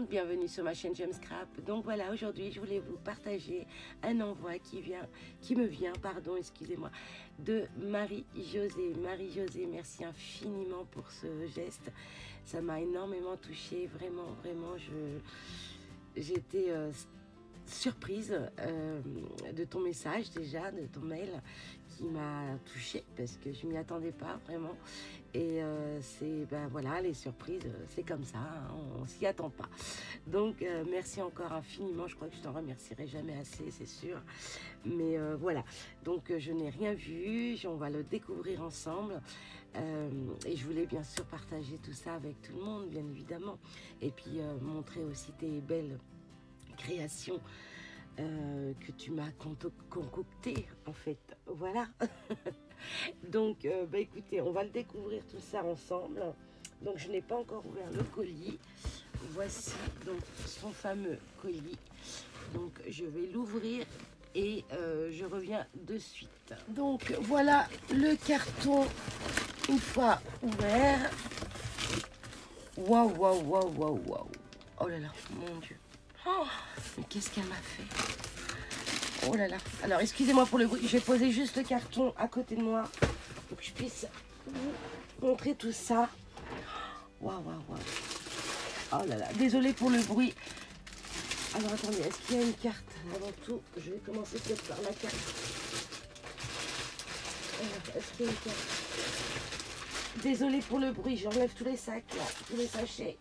monde, bienvenue sur ma chaîne J'aime Scrap. Donc voilà, aujourd'hui je voulais vous partager un envoi qui me vient, excusez-moi, de Marie-Josée. Marie-Josée, merci infiniment pour ce geste, ça m'a énormément touchée, vraiment, j'étais surprise de ton message déjà, de ton mail qui m'a touchée parce que je m'y attendais pas vraiment. Et c'est ben voilà, les surprises c'est comme ça, hein, on s'y attend pas. Donc merci encore infiniment, je crois que je t'en remercierai jamais assez, c'est sûr. Mais voilà, donc je n'ai rien vu, on va le découvrir ensemble. Et je voulais bien sûr partager tout ça avec tout le monde, bien évidemment. Et puis montrer aussi tes belles création que tu m'as concocté en fait, voilà. Donc bah écoutez, on va le découvrir tout ça ensemble. Donc je n'ai pas encore ouvert le colis, voici donc son fameux colis, donc je vais l'ouvrir et je reviens de suite. Donc voilà le carton une fois ouvert. Waouh, waouh, waouh, waouh, waouh. Oh là là, mon Dieu. Oh, mais qu'est-ce qu'elle m'a fait? Oh là là. Alors, excusez-moi pour le bruit. Je vais poser juste le carton à côté de moi pour que je puisse vous montrer tout ça. Waouh, waouh, waouh. Oh là là. Désolée pour le bruit. Alors, attendez. Est-ce qu'il y a une carte? Avant tout, je vais commencer peut-être par la carte. Est-ce qu'il y a une carte? Désolée pour le bruit. J'enlève tous les sacs, là, tous les sachets.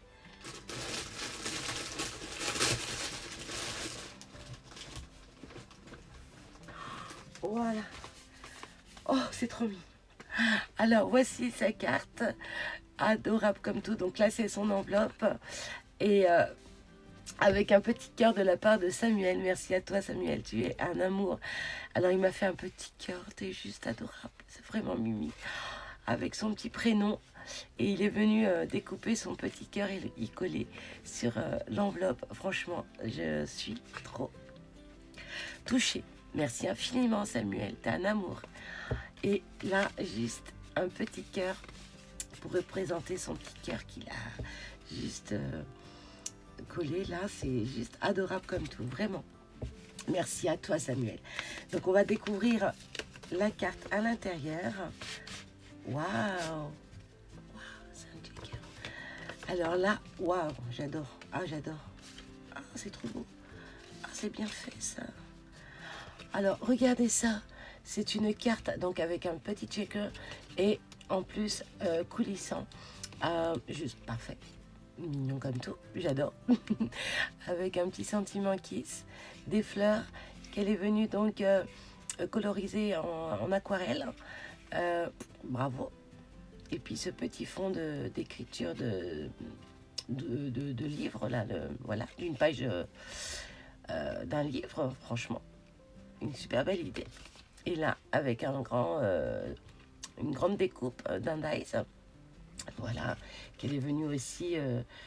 Voilà. Oh, c'est trop mignon. Alors, voici sa carte. Adorable comme tout. Donc là, c'est son enveloppe. Et avec un petit cœur de la part de Samuel. Merci à toi, Samuel. Tu es un amour. Alors, il m'a fait un petit cœur. T'es juste adorable. C'est vraiment Mimi. Avec son petit prénom. Et il est venu découper son petit cœur et y coller sur l'enveloppe. Franchement, je suis trop touchée. Merci infiniment, Samuel, t'es un amour. Et là, juste un petit cœur pour représenter son petit cœur qu'il a juste collé. Là, c'est juste adorable comme tout, vraiment. Merci à toi, Samuel. Donc, on va découvrir la carte à l'intérieur. Waouh! Waouh, c'est un petit cœur. Alors là, waouh, j'adore. Ah, j'adore. Ah, c'est trop beau. Ah, c'est bien fait, ça. Alors, regardez ça, c'est une carte donc avec un petit checker et en plus coulissant, juste parfait, mignon comme tout, j'adore. Avec un petit sentiment kiss, des fleurs qu'elle est venue donc coloriser en aquarelle, bravo. Et puis ce petit fond d'écriture de livre là, voilà, d'une page d'un livre, franchement. Une super belle idée. Et là, avec une grande découpe d'un dice, voilà, qu'elle est venue aussi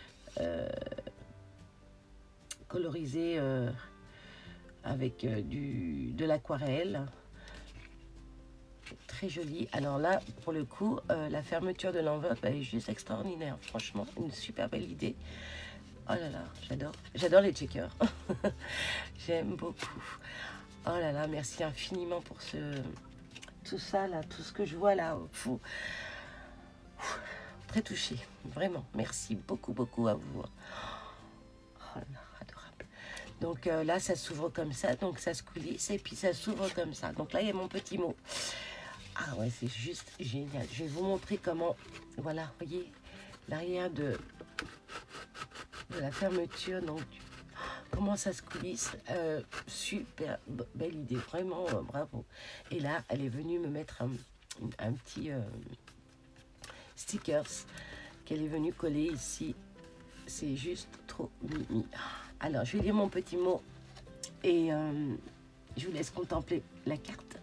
coloriser avec de l'aquarelle. Très jolie. Alors là, pour le coup, la fermeture de l'enveloppe est juste extraordinaire. Franchement, une super belle idée. Oh là là, j'adore. J'adore les checkers. J'aime beaucoup. Oh là là, merci infiniment pour tout ça là, tout ce que je vois là. Fou. Très touchée, vraiment. Merci beaucoup, beaucoup à vous. Oh là là, adorable. Donc là, ça s'ouvre comme ça, donc ça se coulisse et puis ça s'ouvre comme ça. Donc là, il y a mon petit mot. Ah ouais, c'est juste génial. Je vais vous montrer comment, voilà, voyez, l'arrière de la fermeture, donc comment ça se coulisse, super belle idée, vraiment bravo. Et là, elle est venue me mettre un petit stickers qu'elle est venue coller ici. C'est juste trop mimi. Alors, je vais lire mon petit mot et je vous laisse contempler la carte.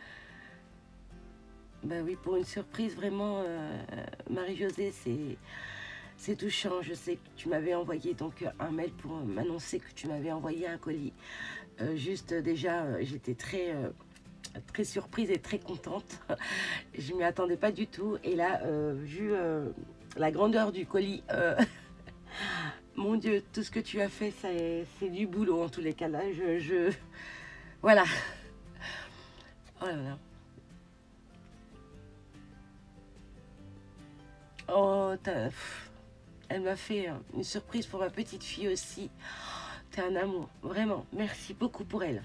Ben oui, pour une surprise, vraiment, Marie-Josée, c'est touchant. Je sais que tu m'avais envoyé donc un mail pour m'annoncer que tu m'avais envoyé un colis. Juste déjà, j'étais très surprise et très contente. Je m'y attendais pas du tout. Et là, vu la grandeur du colis, Mon Dieu, tout ce que tu as fait, c'est du boulot en tous les cas. Là, voilà. Oh là là. Oh, elle m'a fait une surprise pour ma petite fille aussi. T'es un amour, vraiment. Merci beaucoup pour elle.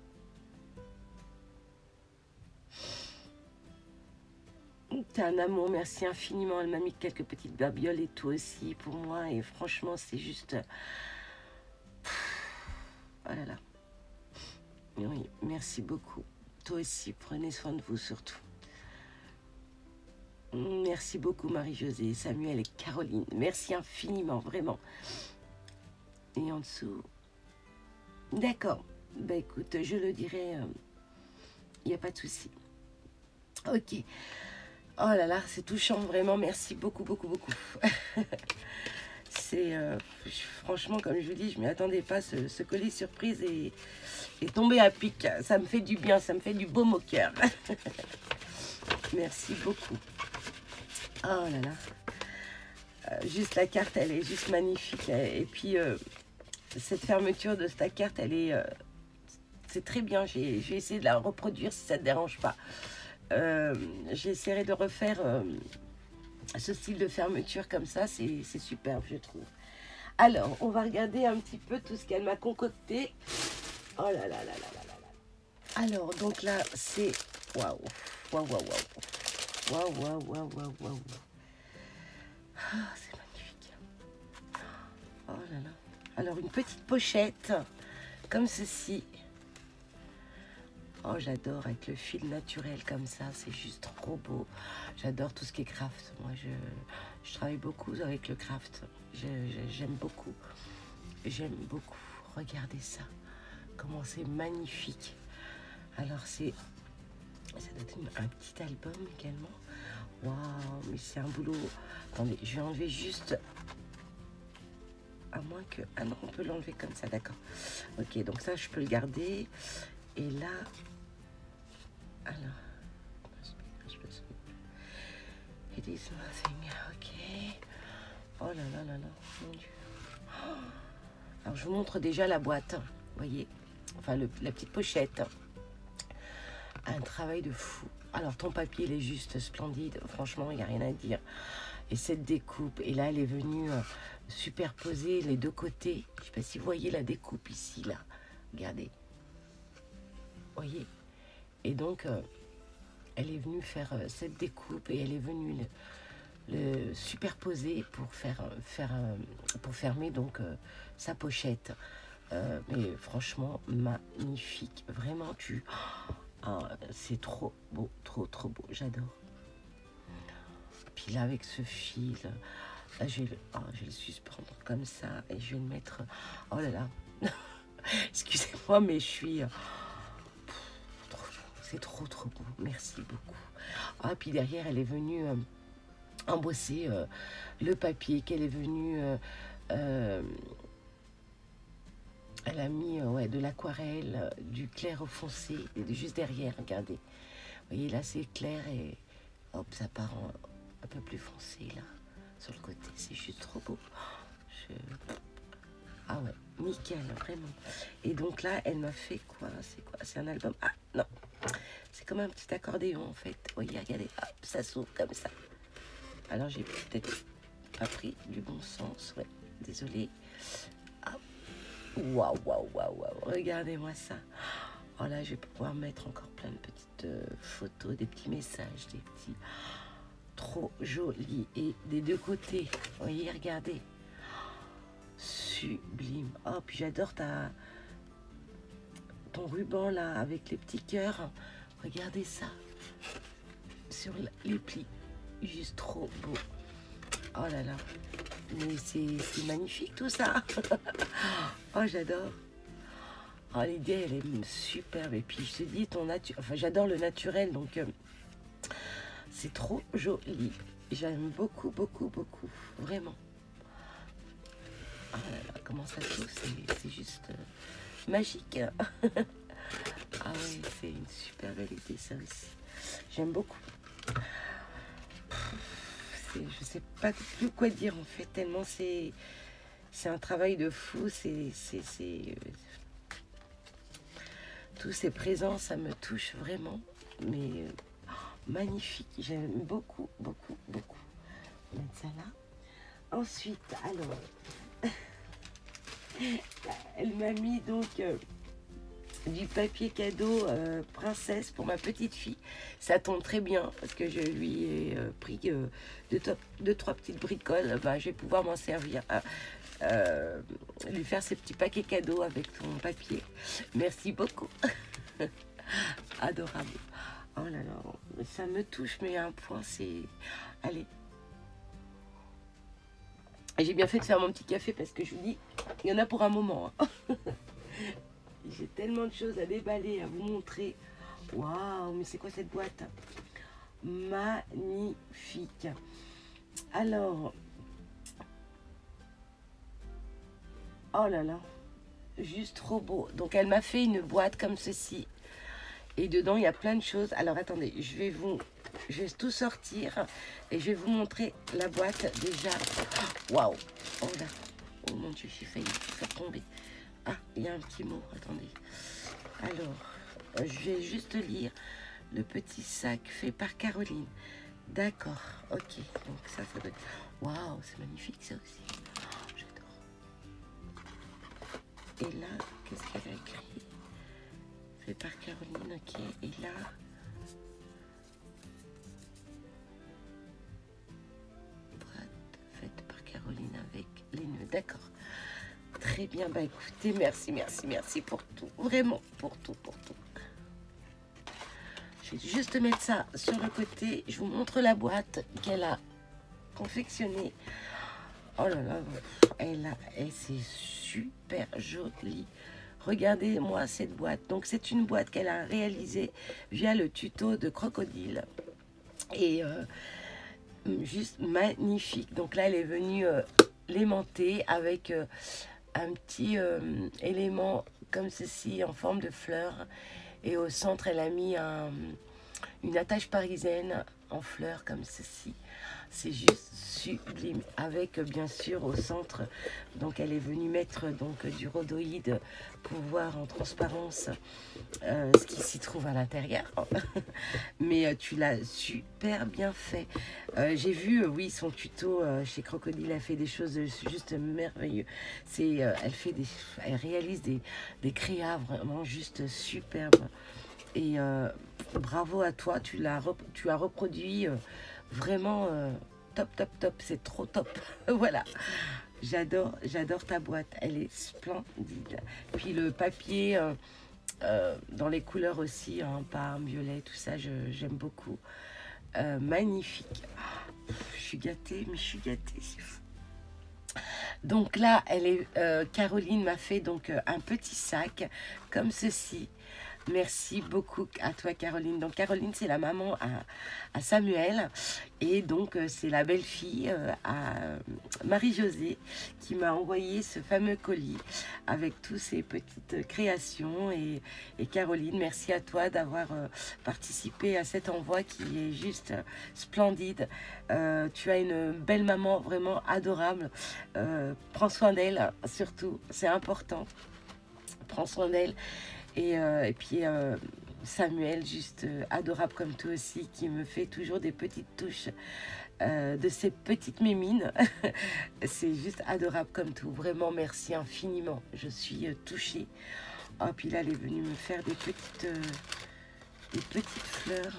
T'es un amour, merci infiniment. Elle m'a mis quelques petites babioles et tout aussi pour moi. Et franchement, c'est juste... Oh là là. Oui, merci beaucoup. Toi aussi, prenez soin de vous surtout. Merci beaucoup Marie-Josée, Samuel et Caroline. Merci infiniment, vraiment. Et en dessous... D'accord. Bah écoute, je le dirai. Il n'y a pas de souci. Ok. Oh là là, c'est touchant, vraiment. Merci beaucoup, beaucoup, beaucoup. C'est... franchement, comme je vous dis, je ne m'y attendais pas. Ce colis surprise est tombé à pic. Ça me fait du bien, ça me fait du baume au cœur. Merci beaucoup. Oh là là. Juste la carte, elle est juste magnifique. Et puis, cette fermeture de cette carte, elle est... c'est très bien. J'ai essayé de la reproduire si ça ne te dérange pas. J'essaierai de refaire ce style de fermeture comme ça. C'est superbe, je trouve. Alors, on va regarder un petit peu tout ce qu'elle m'a concocté. Oh là là là là là là là. Alors, donc là, c'est... Waouh. Waouh, waouh, waouh. Waouh, waouh, waouh, waouh, waouh. Ah, c'est magnifique. Oh là là. Alors, une petite pochette, comme ceci. Oh, j'adore avec le fil naturel comme ça, c'est juste trop beau. J'adore tout ce qui est craft. Moi, je travaille beaucoup avec le craft. J'aime beaucoup. J'aime beaucoup. Regardez ça. Comment c'est magnifique. Alors, ça doit être un petit album également. Waouh, mais c'est un boulot. Attendez, je vais enlever juste... À moins que... Ah non, on peut l'enlever comme ça, d'accord. Ok, donc ça, je peux le garder. Et là... Alors... It is nothing, ok. Oh là là là là, mon Dieu. Alors, je vous montre déjà la boîte, vous voyez. Enfin, la petite pochette. Un travail de fou. Alors, ton papier, il est juste splendide. Franchement, il n'y a rien à dire. Et cette découpe, et là, elle est venue superposer les deux côtés. Je ne sais pas si vous voyez la découpe ici, là. Regardez. Vous voyez? Et donc, elle est venue faire cette découpe et elle est venue le superposer pour pour fermer donc sa pochette. Mais franchement, magnifique. Vraiment, c'est trop beau, trop beau. J'adore. Puis là, avec ce fil, là, je vais le suspendre comme ça et je vais le mettre... Oh là là. Excusez-moi, mais je suis... c'est trop beau. Merci beaucoup. Ah, puis derrière, elle est venue embosser le papier qu'elle est venue... elle a mis de l'aquarelle, du clair au foncé, juste derrière, regardez. Vous voyez, là, c'est clair et hop, ça part un peu plus foncé, là, sur le côté. C'est juste trop beau. Ah ouais, nickel, vraiment. Et donc là, elle m'a fait quoi? C'est quoi? C'est un album? Ah, non. C'est comme un petit accordéon, en fait. Vous voyez, regardez, hop, ça s'ouvre comme ça. Alors, j'ai peut-être pas pris du bon sens. Ouais, désolée. Waouh, waouh, waouh, waouh. Regardez-moi ça. Oh là, je vais pouvoir mettre encore plein de petites photos, des petits messages, des petits... Trop joli. Et des deux côtés, vous voyez, regardez. Sublime. Oh, puis j'adore ton ruban là, avec les petits cœurs. Regardez ça. Sur les plis. Juste trop beau. Oh là là. Mais c'est magnifique tout ça. Oh, j'adore. Oh, l'idée, elle est superbe. Et puis, je te dis, enfin, j'adore le naturel, donc c'est trop joli. J'aime beaucoup, beaucoup, beaucoup. Vraiment. Oh là là, comment ça s'ouvre, c'est juste magique. Ah oui, c'est une super belle idée, ça aussi. J'aime beaucoup. Je sais pas plus quoi dire, en fait, tellement c'est C'est un travail de fou. Tous ces présents, ça me touche vraiment. Mais magnifique. J'aime beaucoup, beaucoup, beaucoup. On va mettre ça là. Ensuite, alors, elle m'a mis donc du papier cadeau princesse pour ma petite fille. Ça tombe très bien parce que je lui ai pris deux, trois petites bricoles. Ben, je vais pouvoir m'en servir. Lui faire ses petits paquets cadeaux avec ton papier. Merci beaucoup. Adorable. Oh là là, ça me touche, mais à un point, c'est... Allez. J'ai bien fait de faire mon petit café parce que je vous dis, il y en a pour un moment. Hein. J'ai tellement de choses à déballer, à vous montrer. Waouh, mais c'est quoi cette boîte? Magnifique. Alors, oh là là, juste trop beau. Donc, elle m'a fait une boîte comme ceci. Et dedans, il y a plein de choses. Alors, attendez, je vais tout sortir et je vais vous montrer la boîte déjà. Waouh! Oh là! Oh mon Dieu, j'ai failli faire tomber. Ah, il y a un petit mot. Attendez. Alors, je vais juste lire le petit sac fait par Caroline. D'accord. Ok. Donc ça doit être... Waouh, c'est magnifique ça aussi. Oh, j'adore. Et là, qu'est-ce qu'elle a écrit? Fait par Caroline, ok. Et là, boîte faite par Caroline avec les nœuds. D'accord. Très bien. Bah écoutez, merci pour tout. Vraiment, pour tout. Je vais juste mettre ça sur le côté. Je vous montre la boîte qu'elle a confectionnée. Oh là là, c'est super joli. Regardez-moi cette boîte. Donc, c'est une boîte qu'elle a réalisée via le tuto de Crocodile. Et juste magnifique. Donc là, elle est venue l'aimanter avec un petit élément comme ceci en forme de fleur. Et au centre, elle a mis une attache parisienne en fleurs comme ceci. C'est juste sublime. Avec bien sûr au centre, donc elle est venue mettre donc du rhodoïde pour voir en transparence ce qui s'y trouve à l'intérieur. Mais tu l'as super bien fait. J'ai vu, oui, son tuto chez Crocodile, elle fait des choses juste merveilleuses. Elle réalise des créas vraiment juste superbes. Et bravo à toi, tu as reproduit vraiment top, c'est trop top. Voilà, j'adore ta boîte, elle est splendide. Puis le papier dans les couleurs aussi, hein, parme, violet, tout ça, j'aime beaucoup. Magnifique. Je suis gâtée, c'est fou. Donc là, Caroline m'a fait donc un petit sac comme ceci. Merci beaucoup à toi, Caroline. Donc, Caroline, c'est la maman à Samuel. Et donc, c'est la belle-fille à Marie-Josée qui m'a envoyé ce fameux colis avec toutes ces petites créations. Et Caroline, merci à toi d'avoir participé à cet envoi qui est juste splendide. Tu as une belle maman, vraiment adorable. Prends soin d'elle, surtout. C'est important. Prends soin d'elle. Et puis Samuel, juste adorable comme toi aussi, qui me fait toujours des petites touches de ces petites mémines. C'est juste adorable comme tout. Vraiment, merci infiniment. Je suis touchée. Oh, puis là, elle est venue me faire des petites fleurs.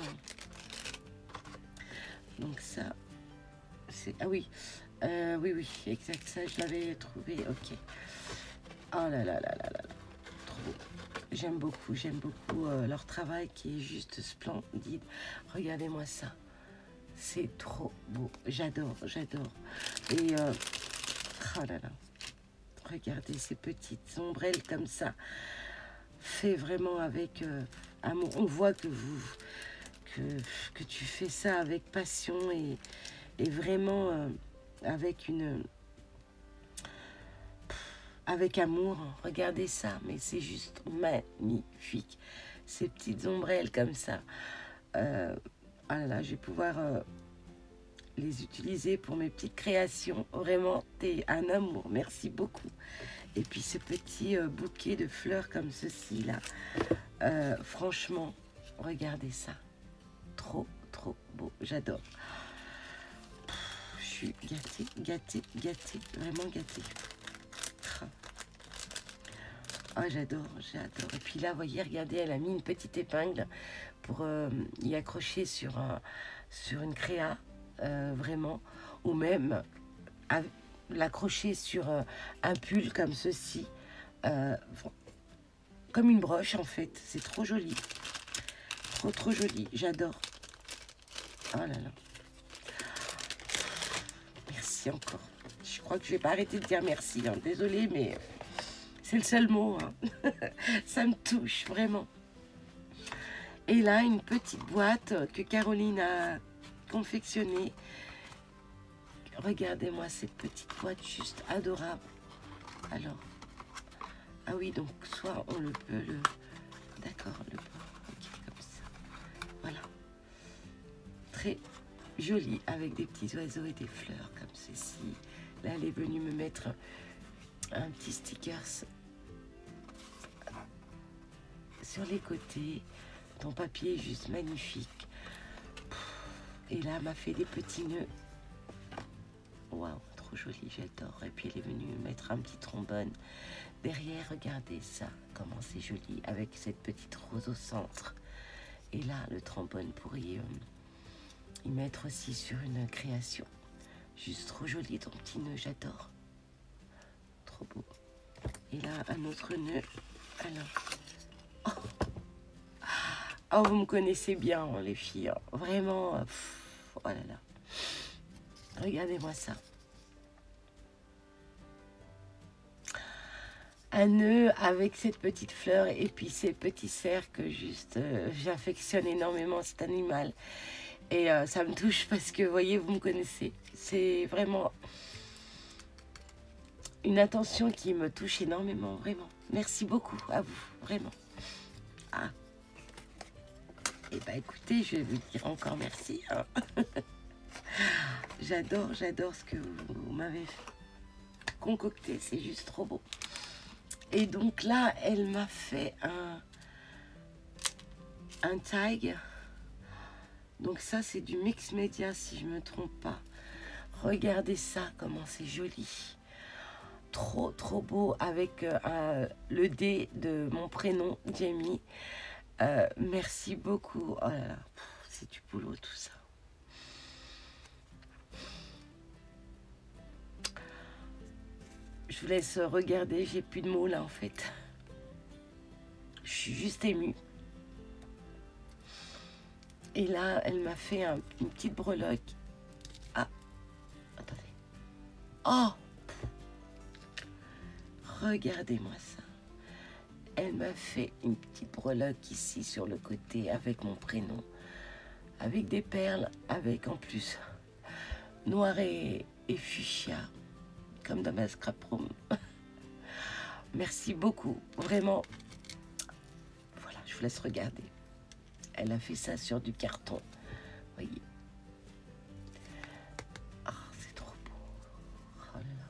Donc ça, c'est... Ah oui, oui, exact. Ça, je l'avais trouvé. Ok. Oh là là. Trop beau. J'aime beaucoup leur travail qui est juste splendide. Regardez-moi ça. C'est trop beau. J'adore. Et oh là là. Regardez ces petites ombrelles comme ça. Fait vraiment avec amour. On voit que tu fais ça avec passion et vraiment avec amour. Regardez ça, mais c'est juste magnifique. Ces petites ombrelles comme ça. Ah là là, je vais pouvoir les utiliser pour mes petites créations. Vraiment, t'es un amour. Merci beaucoup. Et puis ce petit bouquet de fleurs comme ceci là. Franchement, regardez ça. Trop, trop beau. J'adore. Je suis gâtée, gâtée, gâtée. Vraiment gâtée. Oh, j'adore, j'adore. Et puis là, vous voyez, regardez, elle a mis une petite épingle pour y accrocher sur une créa, vraiment. Ou même l'accrocher sur un pull comme ceci. Comme une broche, en fait. C'est trop joli. Trop, trop joli. J'adore. Oh là là. Merci encore. Je crois que je vais pas arrêter de dire merci. Hein. Désolée, mais c'est le seul mot. Hein. Ça me touche, vraiment. Et là, une petite boîte que Caroline a confectionnée. Regardez-moi cette petite boîte juste adorable. Alors, ah oui, donc soit on le peut le... D'accord, le ok, comme ça. Voilà. Très joli, avec des petits oiseaux et des fleurs comme ceci. Là, elle est venue me mettre un petit sticker sur les côtés. Ton papier est juste magnifique. Et là, elle m'a fait des petits nœuds. Waouh, trop joli, j'adore. Et puis, elle est venue me mettre un petit trombone. Derrière, regardez ça, comment c'est joli, avec cette petite rose au centre. Et là, le trombone pour y mettre aussi sur une création. Juste trop joli, ton petit nœud, j'adore. Trop beau. Et là, un autre nœud. Alors... Oh, vous me connaissez bien, hein, les filles. Hein. Vraiment, oh là là. Regardez-moi ça. Un nœud avec cette petite fleur et puis ces petits cercles. Juste, j'affectionne énormément cet animal. Et ça me touche parce que, vous voyez, vous me connaissez. C'est vraiment une attention qui me touche énormément, vraiment. Merci beaucoup à vous, vraiment. Ah. Eh bien, écoutez, je vais vous dire encore merci. Hein. J'adore ce que vous m'avez concocté. C'est juste trop beau. Et donc là, elle m'a fait un tag. Donc ça, c'est du mix média, si je ne me trompe pas. Regardez ça, comment c'est joli. Trop, trop beau avec le D de mon prénom, Jamie. Merci beaucoup. Oh là là, c'est du boulot tout ça. Je vous laisse regarder, j'ai plus de mots là en fait. Je suis juste émue. Et là, elle m'a fait une petite breloque. Ah, attendez. Oh, regardez-moi ça. Elle m'a fait une petite breloque ici sur le côté avec mon prénom. Avec des perles, avec en plus noir et fuchsia. Comme dans ma scrap room. Merci beaucoup. Vraiment. Voilà, je vous laisse regarder. Elle a fait ça sur du carton. Voyez. Oh, c'est trop beau. Oh là là.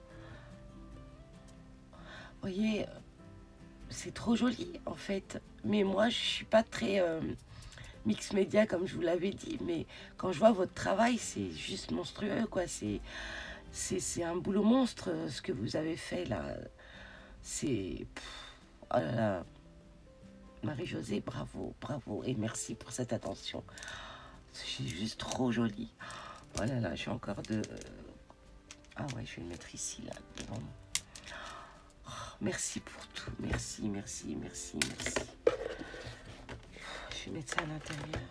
Voyez, c'est trop joli en fait. Mais moi, je suis pas très mix média comme je vous l'avais dit. Mais quand je vois votre travail, c'est juste monstrueux, quoi. C'est un boulot monstre ce que vous avez fait là. C'est... Oh là là. Marie-Josée, bravo, bravo. Et merci pour cette attention. C'est juste trop joli. Oh là là, j'ai encore de... Ah ouais, je vais le mettre ici, là, devant moi. Oh, merci pour tout. Merci, merci, merci, merci. Je vais mettre ça à l'intérieur.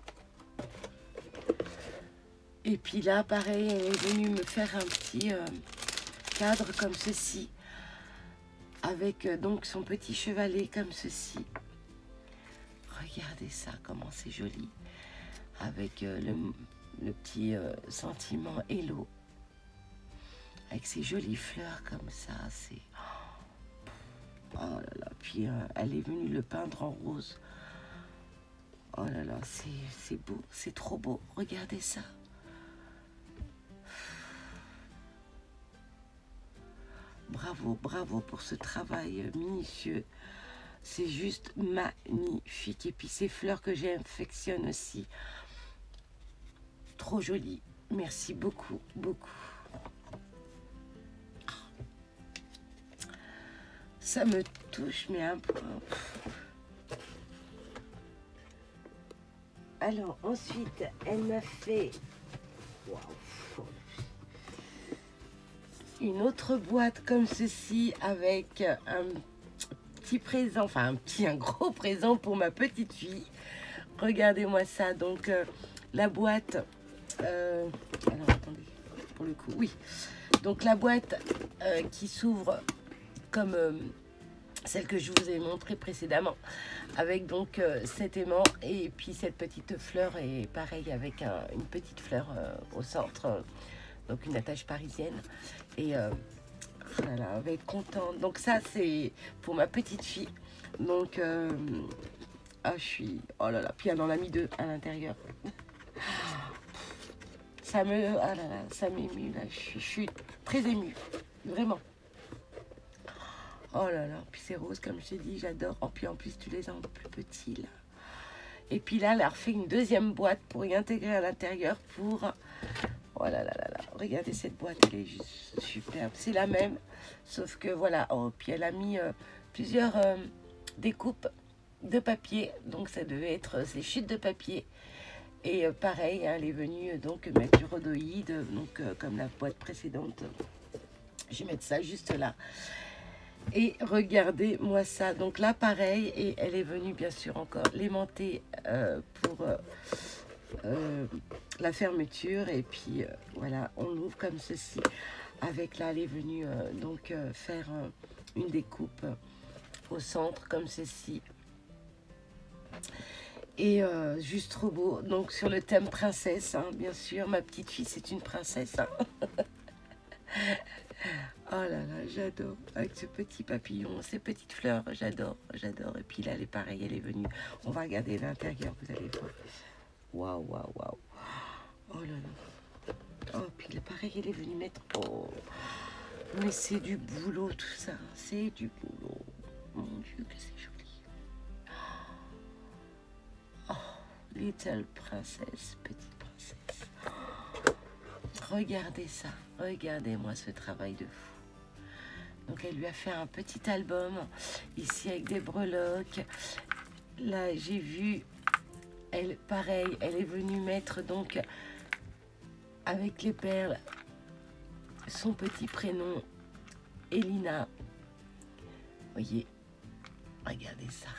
Et puis là, pareil, elle est venue me faire un petit cadre comme ceci. Avec donc son petit chevalet comme ceci. Regardez ça, comment c'est joli. Avec le petit sentiment Hello. Avec ces jolies fleurs comme ça. C'est... Oh là là. Puis elle est venue le peindre en rose. Oh là là, c'est beau. C'est trop beau. Regardez ça. bravo, bravo pour ce travail minutieux. C'est juste magnifique. Et puis ces fleurs que j'affectionne aussi. Trop jolies. Merci beaucoup, beaucoup. Ça me touche, mais un point. Alors, ensuite, elle m'a fait une autre boîte comme ceci avec un petit présent, enfin un gros présent pour ma petite fille. Regardez-moi ça. Donc, la boîte... alors, attendez, pour le coup, oui. Donc, la boîte qui s'ouvre comme celle que je vous ai montrée précédemment, avec donc cet aimant et puis cette petite fleur, et pareil avec une petite fleur au centre, donc une attache parisienne. Et voilà, elle va être contente. Donc ça, c'est pour ma petite fille. Donc, ah, je suis... Oh là là, puis elle en a mis 2 à l'intérieur. Ça me... Ah là là, ça m'émue, là. Je suis très émue, vraiment. Oh là là, puis c'est rose, comme je t'ai dit, j'adore. Oh, puis en plus, tu les as en plus petits, là. Et puis là, elle a refait une deuxième boîte pour y intégrer à l'intérieur pour... Oh là là là là, regardez cette boîte, elle est juste superbe. C'est la même, sauf que voilà. Oh, puis elle a mis plusieurs découpes de papier. Donc ça devait être ces chutes de papier. Et pareil, elle est venue donc mettre du rhodoïde, donc comme la boîte précédente. Je vais mettre ça juste là. Et regardez-moi ça. Donc là, pareil, et elle est venue bien sûr encore l'aimanter pour la fermeture. Et puis voilà, on l'ouvre comme ceci. Avec là, elle est venue donc faire une découpe au centre comme ceci. Et juste trop beau. Donc sur le thème princesse, hein, bien sûr. Ma petite fille, c'est une princesse. Hein. Oh là là, j'adore. Avec ce petit papillon, ces petites fleurs, j'adore, j'adore. Et puis là, elle est pareille, elle est venue. On va regarder l'intérieur, vous allez voir. Waouh, waouh, waouh. Oh là là. Oh, puis là, pareil, elle est venue mettre... Oh, mais c'est du boulot, tout ça. C'est du boulot. Mon Dieu, que c'est joli. Oh, little princess, petite princesse. Regardez ça. Regardez-moi ce travail de fou. Donc elle lui a fait un petit album ici avec des breloques. Là j'ai vu, elle pareil, elle est venue mettre donc avec les perles son petit prénom Elina. Voyez, regardez ça.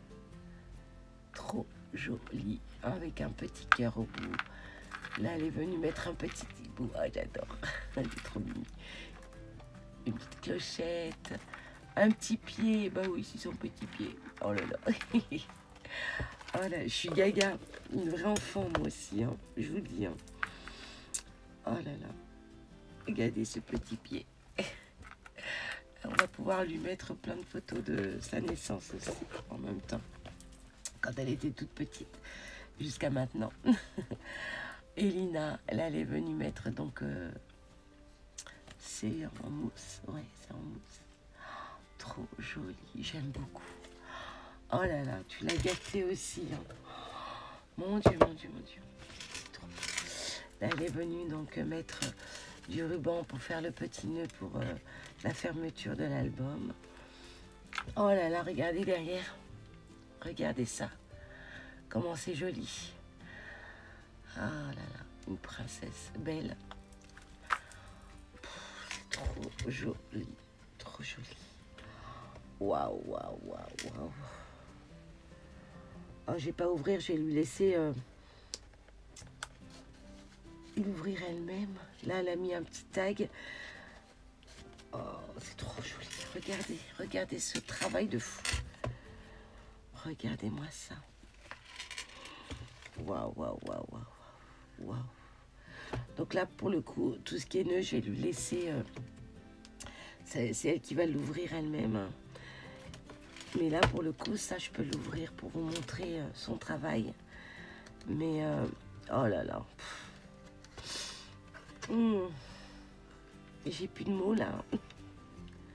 Trop joli, avec un petit cœur au bout. Là elle est venue mettre un petit bout. Ah, j'adore, elle est trop mignonne. Une petite clochette, un petit pied, bah oui, c'est son petit pied. Oh là là. Oh là, je suis gaga, une vraie enfant moi aussi, hein, je vous le dis. Hein. Oh là là, regardez ce petit pied. On va pouvoir lui mettre plein de photos de sa naissance aussi, en même temps, quand elle était toute petite, jusqu'à maintenant. Elina, là, elle est venue mettre donc... c'est en mousse, ouais, c'est en mousse. Oh, trop joli, j'aime beaucoup. Oh là là, tu l'as gâté aussi. Hein. Mon Dieu, mon Dieu, mon Dieu. Trop. Là, elle est venue donc mettre du ruban pour faire le petit nœud pour la fermeture de l'album. Oh là là, regardez derrière. Regardez ça. Comment c'est joli. Ah là là, une princesse belle. Trop joli, trop joli. Waouh, waouh, waouh, waouh. Oh, je vais pas ouvrir, je vais lui laisser l'ouvrir elle-même. Là, elle a mis un petit tag. Oh, c'est trop joli. Regardez, regardez ce travail de fou. Regardez-moi ça. Waouh, waouh, waouh, waouh, waouh. Donc là, pour le coup, tout ce qui est nœud, je vais lui laisser... c'est elle qui va l'ouvrir elle-même. Hein. Mais là, pour le coup, ça, je peux l'ouvrir pour vous montrer son travail. Mais, oh là là. J'ai plus de mots, là.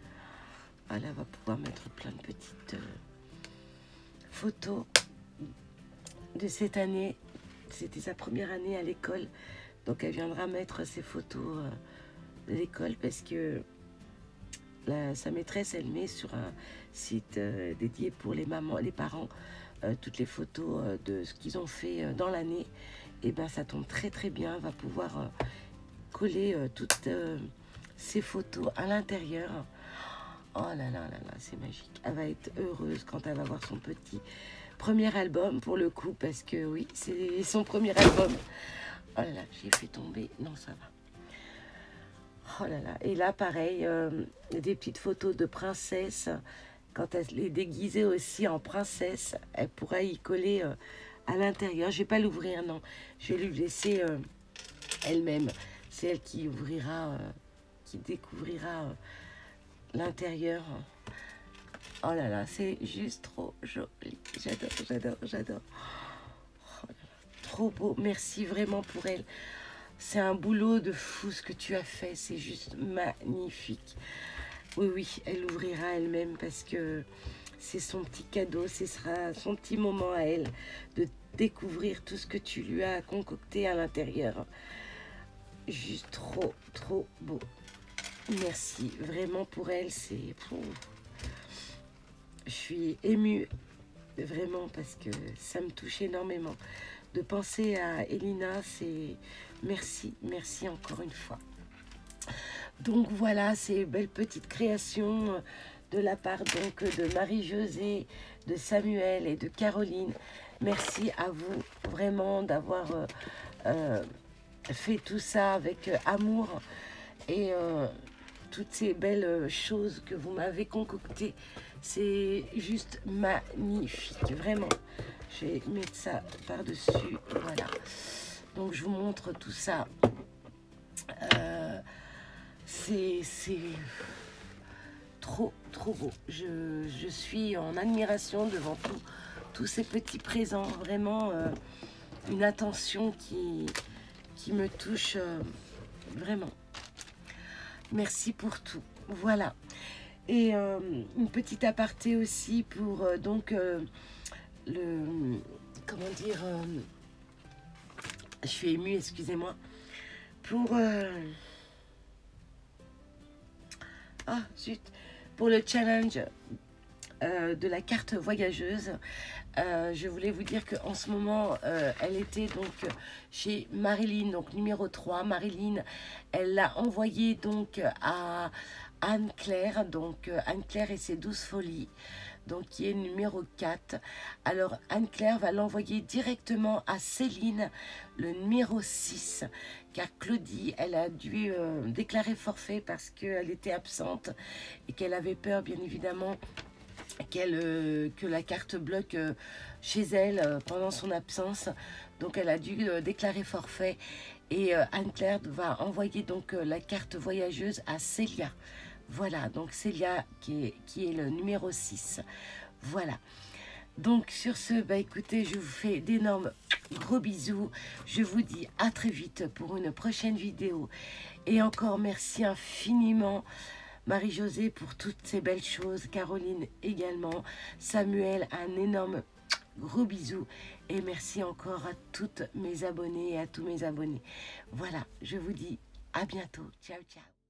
Voilà, elle va pouvoir mettre plein de petites photos de cette année. C'était sa première année à l'école, donc elle viendra mettre ses photos de l'école parce que sa maîtresse, elle met sur un site dédié pour les mamans, les parents, toutes les photos de ce qu'ils ont fait dans l'année. Et ben ça tombe très très bien, elle va pouvoir coller toutes ces photos à l'intérieur. Oh là là là là, c'est magique. Elle va être heureuse quand elle va voir son petit premier album pour le coup, parce que oui, c'est son premier album. Oh là là, j'ai fait tomber. Non, ça va. Oh là là. Et là, pareil, des petites photos de princesse. Quand elle est déguisée aussi en princesse, elle pourra y coller à l'intérieur. Je vais pas l'ouvrir, non. Je vais lui laisser elle-même. C'est elle qui ouvrira, qui découvrira l'intérieur. Oh là là, c'est juste trop joli. J'adore, j'adore, j'adore. Oh là là, trop beau. Merci vraiment pour elle. C'est un boulot de fou ce que tu as fait. C'est juste magnifique. Oui, oui, elle ouvrira elle-même parce que c'est son petit cadeau. Ce sera son petit moment à elle de découvrir tout ce que tu lui as concocté à l'intérieur. Juste trop, trop beau. Merci vraiment pour elle. C'est... Je suis émue vraiment parce que ça me touche énormément. De penser à Elina, c'est merci, merci encore une fois. Donc voilà, ces belles petites créations de la part donc de Marie-Josée, de Samuel et de Caroline. Merci à vous vraiment d'avoir fait tout ça avec amour et toutes ces belles choses que vous m'avez concoctées. C'est juste magnifique, vraiment. Je vais mettre ça par-dessus, voilà. Donc je vous montre tout ça. C'est trop, trop beau. Je suis en admiration devant tous ces petits présents. Vraiment une attention qui me touche vraiment. Merci pour tout. Voilà. Et une petite aparté aussi pour donc le... Comment dire je suis émue, excusez-moi. Pour... ah, zut. Pour le challenge de la carte voyageuse. Je voulais vous dire qu'en ce moment, elle était donc chez Marilyn, donc numéro 3. Marilyn, elle l'a envoyée donc à Anne-Claire, donc Anne-Claire et ses 12 folies, donc qui est numéro 4. Alors Anne-Claire va l'envoyer directement à Céline, le numéro 6, car Claudie, elle a dû déclarer forfait parce qu'elle était absente et qu'elle avait peur, bien évidemment, que la carte bloque chez elle pendant son absence. Donc elle a dû déclarer forfait et Anne-Claire va envoyer donc la carte voyageuse à Célia. Voilà, donc Célia qui est le numéro 6. Voilà. Donc sur ce, bah écoutez, je vous fais d'énormes gros bisous. Je vous dis à très vite pour une prochaine vidéo. Et encore merci infiniment Marie-Josée pour toutes ces belles choses. Caroline également. Samuel, un énorme gros bisou. Et merci encore à toutes mes abonnées et à tous mes abonnés. Voilà, je vous dis à bientôt. Ciao, ciao.